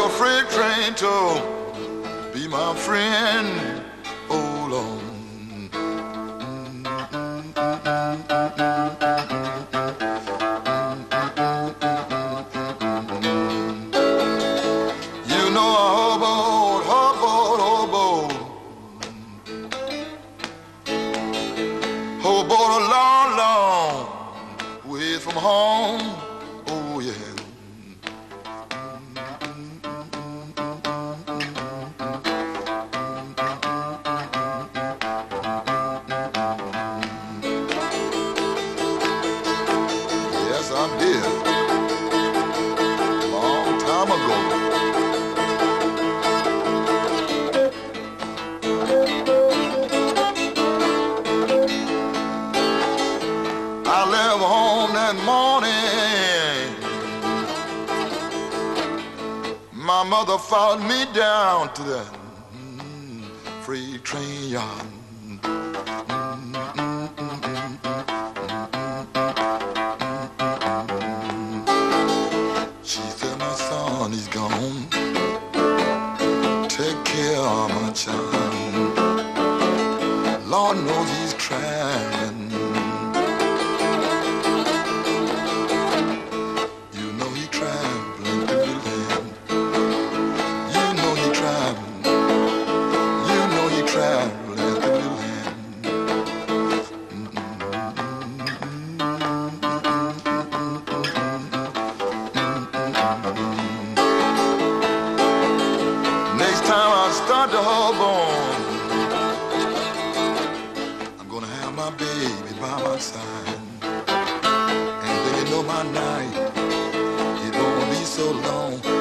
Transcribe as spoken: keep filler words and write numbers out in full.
a freight train to be my friend. Oh Lord. You know a hobo, hobo, hobo, hobo a long, long way from home. Oh yeah. Yes, I did. Long time ago. I left home that morning. My mother followed me down to the mm, freight train yard. She said, my son, he's gone. Take care of my child. Lord knows he's trying. You know he traveling through the land. You know he traveling. You know he traveling through the land. Next time I start to hobo, I'm gonna have my baby by my side. And then you know my night, it won't be so long.